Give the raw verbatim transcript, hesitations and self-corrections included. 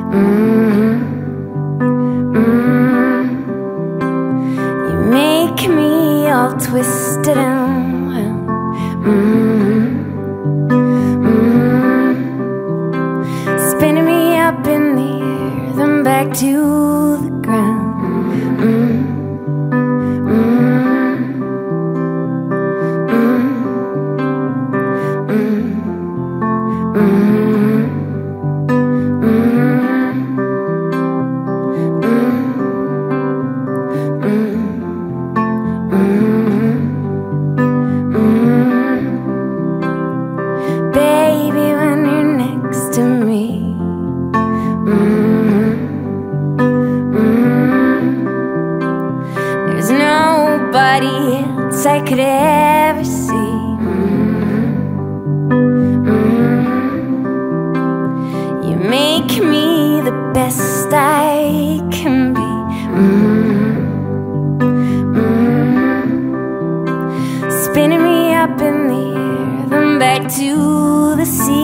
mm-hmm, mm-hmm. You make me all twisted and wound. Mm-hmm, mm-hmm. Spinning me up in the air, then back to the ground. Mm-hmm. Baby, when you're next to me, mm-hmm, mm-hmm, there's nobody else I could ever see. Mm-hmm, mm-hmm. You make me the best I can be. Mm-hmm, mm-hmm. Spinning me up in the air, then back to the sea.